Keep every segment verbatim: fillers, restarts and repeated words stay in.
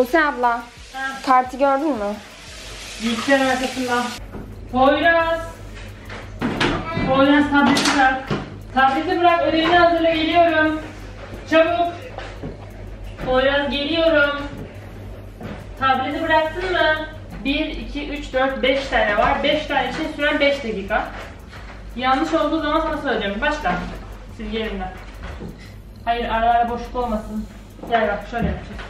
Buse abla. Ha. Kartı gördün mü? Bilgisayarın arkasında. Poyraz. Poyraz tableti bırak. Tableti bırak, ödevini hazırla, geliyorum. Çabuk. Poyraz geliyorum. Tableti bıraktın mı? bir, iki, üç, dört, beş tane var. beş tane için süren beş dakika. Yanlış olduğu zaman sana söyleyeceğim. Başla. Silgi elimden. Hayır, ara ara boşluk olmasın. Gel bak, şöyle yapacağız.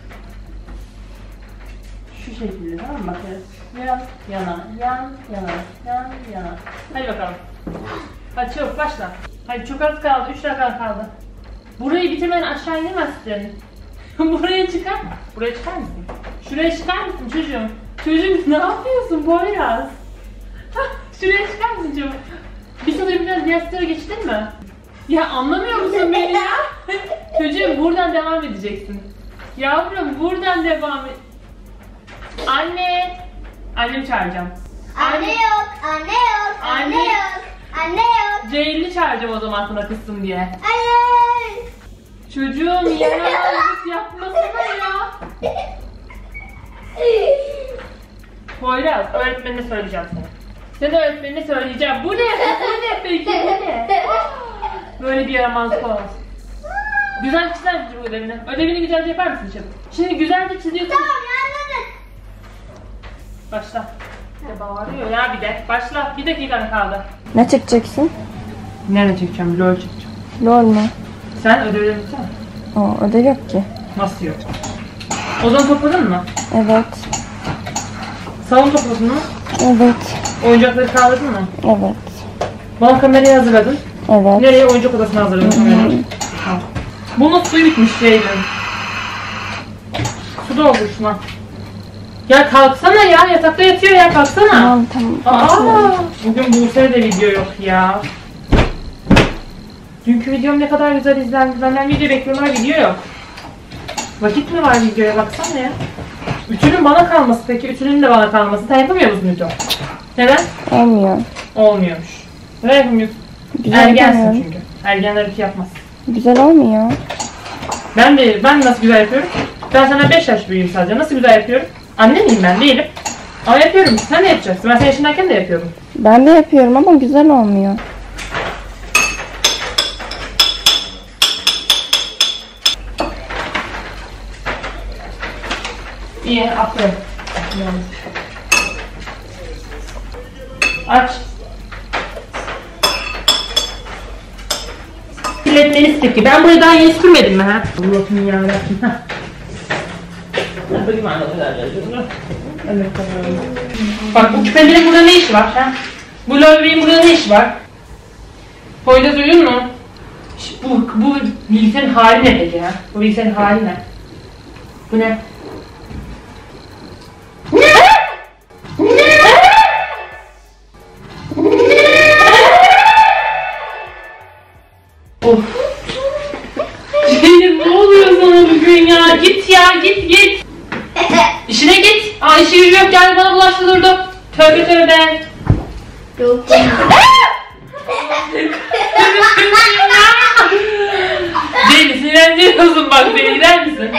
Şu şekilde, tamam mı? Bakıyoruz. Yan, yana, yan, yana, yan, yana. Hadi bakalım. Hadi çabuk başla. Hadi çok az kaldı, üç dakika kaldı. Burayı bitirmeden aşağı inemezsin. Buraya çıkar. Buraya çıkar mısın? Şuraya çıkar mısın çocuğum? Çocuğum ne yapıyorsun Poyraz? Şuraya çıkar mısın çocuğum? Bir soru biraz diğer soruya geçtin mi? Ya anlamıyor musun beni ya? Çocuğum buradan devam edeceksin. Yavrum buradan devam et. Anne. Annemi çağıracağım. Anne, anne yok, anne yok, anne, anne yok, anne yok. Ceylin'i çağıracağım o zaman sana kızsın diye. Hayır. Çocuğum yaramazlık yapmasana ya. Poyraz, öğretmenine söyleyeceğim sana. Sen öğretmenine söyleyeceğim. Bu ne? Bu ne peki? Bu ne? Böyle bir yaramazlık olmaz. Güzel çizer misin bu ödevini? Ödevini güzelce yapar mısın çabuk? Şimdi güzelce çiziyorsun. Tamam, anladım. Başla. Ya bağırıyor ya bir de. Başla. Bir dakikan kaldı. Ne çekeceksin? Nerede çekeceğim? LOL çekeceğim. LOL mu? Sen ödevleri bitirsene. Aa, ödev yok ki. Nasıl yok? Ozan topladın mı? Evet. Salon topladın mı? Evet. Oyuncakları kaldırdın mı? Evet. Bana kamerayı hazırladın. Evet. Nereye? Oyuncak odasına hazırladın kamerayı. Tamam. Bunun suyu bitmiş Ceylin. Su doldur şuna. Ya kalksana ya, yatakta yatıyor ya, kalksana. Tamam tamam. Aa, bugün Buse'de de video yok ya. Dünkü videom ne kadar güzel izlendi. Benden video bekliyorlar, video yok. Vakit mi var videoya, baksana ya. Ütünün bana kalması peki, ütünün de bana kalması. Sen yapamıyor musun ütü? Neden? Olmuyor. Olmuyormuş. Neden yapamıyorsun? Güzel Ergensin yapamıyorum. çünkü. Ergenler ütü yapmaz. Güzel olmuyor. Ben de, ben nasıl güzel yapıyorum? Ben sana beş yaş büyüğüm sadece. Nasıl güzel yapıyorum? Anne miyim ben? Değilim. Ama yapıyorum. Sen de yapacaksın. Ben senin yaşındayken de yapıyorum. Ben de yapıyorum ama güzel olmuyor. İyi, aferin. Aç. Kirletmeniz peki. Ben burayı daha yeni süpürmedim mi ha? Allah'ım yarabbim. Bakayım anlatacağım. Bak bu küpelerin burada ne işi var ha? Bu lolbeyin burada ne işi var? Poyraz uyun mu? Bu, bu bilgisayarın hali ne peki ya? Bu bilgisayarın hali ne? Bu ne? Ne? Ne? Of. Ceylin ne oluyor sana bugün ya? Git ya, git git. İşine git. Aa işi gücü yok, gel bana bulaştı durdu. Tövbe tövbe. Yok. Ceylin sinirlendiriyorsun bak beni, gider misin?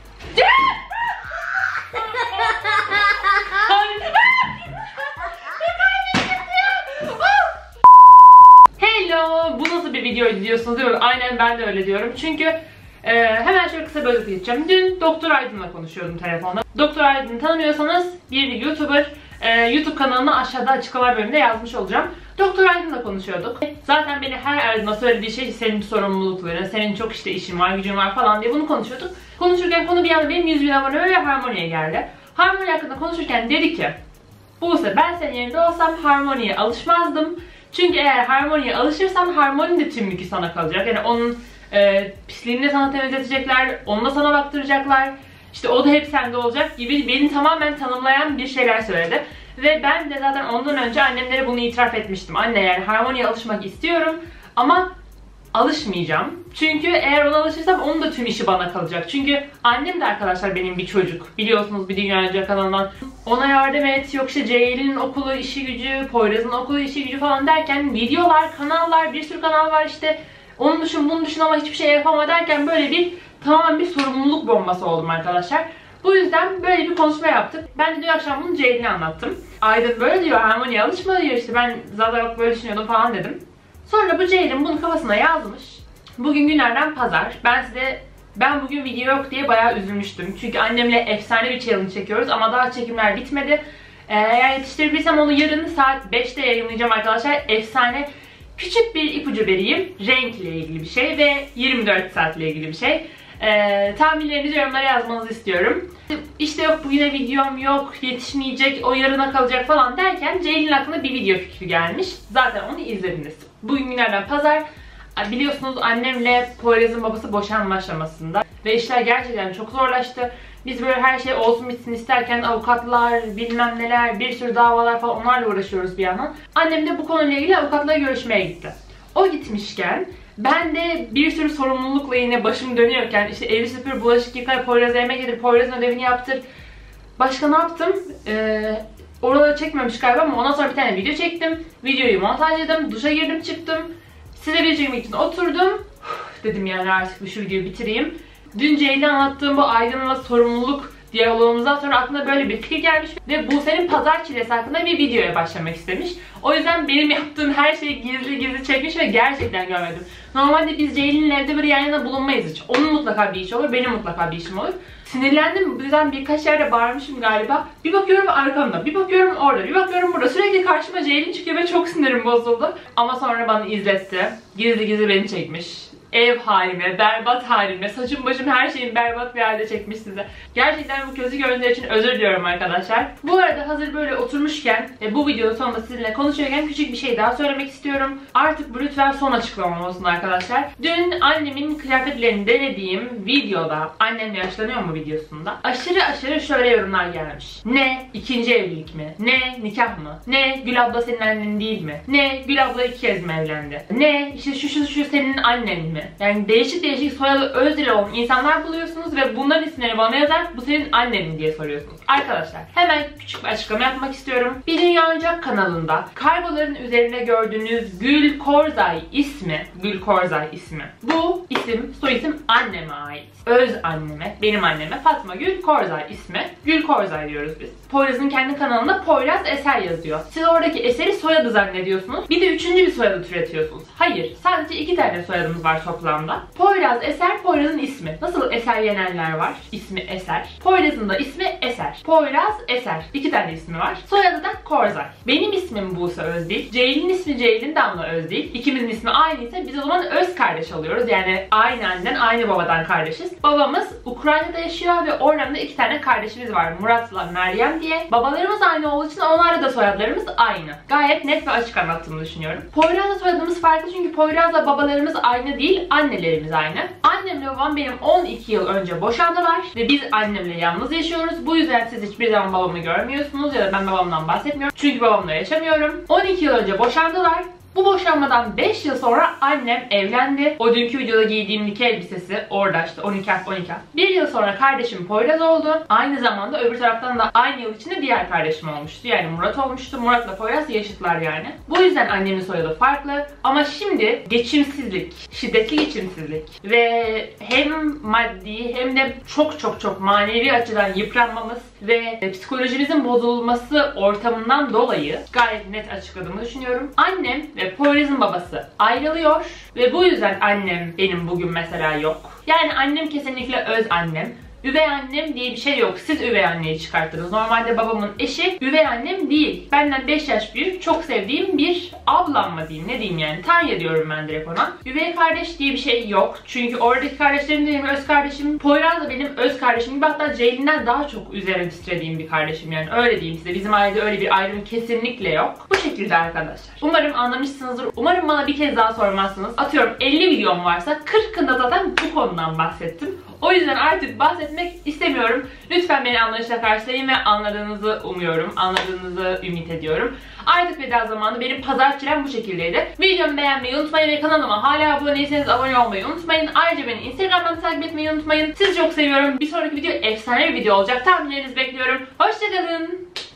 Hello, bu nasıl bir video izliyorsunuz diyorum. Aynen ben de öyle diyorum. Çünkü e, hemen şöyle kısa bir özet geçeceğim. Dün Doktor Aydın'la konuşuyordum telefonda. Doktor Aydın'ı tanımıyorsanız bir YouTuber. E, YouTube kanalına aşağıda açıklamalar bölümünde yazmış olacağım. Doktor Aydın'la konuşuyorduk. Zaten beni her Aydın'a söylediği şey senin sorumlulukların, senin çok işte işin var, gücün var falan diye bunu konuşuyorduk. Konuşurken konu bir anda benim yüz bin abone ve Harmony'ye geldi. Harmony hakkında konuşurken dedi ki, Buse ben senin yerinde olsam Harmony'ye alışmazdım. Çünkü eğer Harmony'ye alışırsan Harmony de tüm yükü sana kalacak. Yani onun e, pisliğini de sana temizletecekler, onu da sana baktıracaklar. İşte o da hep sende olacak gibi beni tamamen tanımlayan bir şeyler söyledi. Ve ben de zaten ondan önce annemlere bunu itiraf etmiştim. Anne yani Harmony'ye alışmak istiyorum ama alışmayacağım. Çünkü eğer ona alışırsam onun da tüm işi bana kalacak. Çünkü annem de arkadaşlar benim bir çocuk. Biliyorsunuz bir Dünyaca kanalından. Ona yardım et, yok işte Ceylin'in okulu, işi gücü, Poyraz'ın okulu, işi gücü falan derken videolar, kanallar, bir sürü kanal var işte. Onun düşün, bunun düşün ama hiçbir şey yapama derken böyle bir tamamen bir sorumluluk bombası oldum arkadaşlar. Bu yüzden böyle bir konuşma yaptık. Ben de dün akşam bunu Ceylin'e anlattım. Aydın böyle diyor, harmoniye alışma diyor, işte ben zaten yok böyle düşünüyordum falan dedim. Sonra bu Ceylin bunu kafasına yazmış. Bugün günlerden pazar. Ben size ben bugün video yok diye bayağı üzülmüştüm. Çünkü annemle efsane bir challenge çekiyoruz ama daha çekimler bitmedi. Eğer yetiştirebilirsem onu yarın saat beşte yayınlayacağım arkadaşlar. Efsane küçük bir ipucu vereyim. Renkle ilgili bir şey ve yirmi dört saatle ilgili bir şey. Ee, tahminlerinizi yorumlara yazmanızı istiyorum. İşte yok bugüne videom yok, yetişmeyecek, o yarına kalacak falan derken Ceylin aklına bir video fikri gelmiş. Zaten onu izlediniz. Bugün günlerden pazar. Biliyorsunuz annemle Poyraz'ın babası boşanma aşamasında. Ve işler gerçekten çok zorlaştı. Biz böyle her şey olsun bitsin isterken avukatlar, bilmem neler, bir sürü davalar falan onlarla uğraşıyoruz bir yandan. Annem de bu konuyla ilgili avukatla görüşmeye gitti. O gitmişken ben de bir sürü sorumlulukla yine başım dönüyorken işte evi süpür, bulaşık yıkar, Poyraz'a yemek yedir, Poyraz'ın ödevini yaptır. Başka ne yaptım? Ee, oraları çekmemiş galiba ama ondan sonra bir tane video çektim. Videoyu montajladım, duşa girdim çıktım. Size video çekmek için oturdum. Uf, dedim yani artık bir şu videoyu bitireyim. Dün Ceylin'e anlattığım bu aydınla sorumluluk diyalogumuzdan sonra aklına böyle bir fikir gelmiş ve Buse'nin pazar çilesi hakkında bir videoya başlamak istemiş. O yüzden benim yaptığım her şeyi gizli gizli çekmiş ve gerçekten görmedim. Normalde biz Ceylin'in evde böyle yan yana bulunmayız hiç. Onun mutlaka bir işi olur, benim mutlaka bir işim olur. Sinirlendim, bu yüzden birkaç yerde bağırmışım galiba. Bir bakıyorum arkamda, bir bakıyorum orada, bir bakıyorum burada. Sürekli karşıma Ceylin çıkıyor ve çok sinirim bozuldu. Ama sonra bana izletti. Gizli gizli beni çekmiş. Ev halime, berbat halime, saçım başım her şeyin berbat bir halde çekmiş size. Gerçekten bu kötü görüntüler için özür diliyorum arkadaşlar. Bu arada hazır böyle oturmuşken ve bu videonun sonunda sizinle konuşuyorken küçük bir şey daha söylemek istiyorum. Artık bu lütfen son açıklamam olsun arkadaşlar. Dün annemin kıyafetlerini denediğim videoda, annem yaşlanıyor mu videosunda, aşırı aşırı şöyle yorumlar gelmiş. Ne? İkinci evlilik mi? Ne? Nikah mı? Ne? Gül abla senin annen değil mi? Ne? Gül abla iki kez mi evlendi? Ne? İşte şu şu şu senin annen mi? Yani değişik değişik soyadı Özdil olan insanlar buluyorsunuz ve bunların isimleri bana yazar, bu senin annenin diye soruyorsunuz. Arkadaşlar hemen küçük bir açıklama yapmak istiyorum. Bir Dünya Oyuncak kanalında kargoların üzerinde gördüğünüz Gül Korzay ismi, Gül Korzay ismi. Bu isim, soy isim anneme ait. Öz anneme, benim anneme Fatma Gül Korzay ismi. Gül Korzay diyoruz biz. Poyraz'ın kendi kanalında Poyraz Eser yazıyor. Siz oradaki eseri soyadı zannediyorsunuz. Bir de üçüncü bir soyadı türetiyorsunuz. Hayır, sadece iki tane soyadımız var toplamda. Poyraz Eser, Poyraz'ın ismi. Nasıl Eser Yenenler var? İsmi Eser. Poyraz'ın da ismi Eser. Poyraz Eser. İki tane ismi var. Soyadı da Korzay. Benim ismim Buse Özdil. Ceylin'in ismi Ceylin Damla Özdil. İkimizin ismi aynıysa biz o zaman öz kardeş oluyoruz. Yani aynı anneden, aynı babadan kardeşiz. Babamız Ukrayna'da yaşıyor ve oradan da iki tane kardeşimiz var. Murat'la Meryem diye. Babalarımız aynı olduğu için onlarla da soyadlarımız aynı. Gayet net ve açık anlattığımı düşünüyorum. Poyraz'la soyadımız farklı çünkü Poyraz'la babalarımız aynı değil, annelerimiz aynı. Annemle babam benim on iki yıl önce boşandılar ve biz annemle yalnız yaşıyoruz. Bu yüzden siz hiçbir zaman babamı görmüyorsunuz ya da ben babamdan bahsetmiyorum. Çünkü babamla yaşamıyorum. on iki yıl önce boşandılar. Bu boşanmadan beş yıl sonra annem evlendi. O dünkü videoda giydiğim nikah elbisesi orada işte on iki on iki. Bir yıl sonra kardeşim Poyraz oldu. Aynı zamanda öbür taraftan da aynı yıl içinde diğer kardeşim olmuştu. Yani Murat olmuştu. Murat'la Poyraz yaşıtlar yani. Bu yüzden annemin soyadı farklı. Ama şimdi geçimsizlik, şiddetli geçimsizlik ve hem maddi hem de çok çok çok manevi açıdan yıpranmamız ve psikolojimizin bozulması ortamından dolayı gayet net açıkladığımı düşünüyorum. Annem ve Poyraz'ın babası ayrılıyor ve bu yüzden annem benim bugün mesela yok. Yani annem kesinlikle öz annem. Üvey annem diye bir şey yok. Siz üvey anneyi çıkarttınız. Normalde babamın eşi üvey annem değil. Benden beş yaş büyük, çok sevdiğim bir ablam mı diyeyim, ne diyeyim yani. Tanya diyorum ben direkt ona. Üvey kardeş diye bir şey yok. Çünkü oradaki kardeşlerim de benim öz kardeşim. Poyraz da benim öz kardeşim gibi, hatta Ceylin'den daha çok üzerine titrediğim bir kardeşim yani. Öyle diyeyim size. Bizim ailede öyle bir ayrım kesinlikle yok. Bu şekilde arkadaşlar. Umarım anlamışsınızdır. Umarım bana bir kez daha sormazsınız. Atıyorum elli videom varsa kırkında zaten bu konudan bahsettim. O yüzden artık bahsetmek istemiyorum. Lütfen beni anlayışla karşılayın ve anladığınızı umuyorum. Anladığınızı ümit ediyorum. Artık veda zamanı. Benim pazar çilem bu şekildeydi. Videomu beğenmeyi unutmayın ve kanalıma hala abone değilseniz abone olmayı unutmayın. Ayrıca beni Instagram'dan takip etmeyi unutmayın. Sizi çok seviyorum. Bir sonraki video efsane bir video olacak. Tahminlerinizi bekliyorum. Hoşçakalın.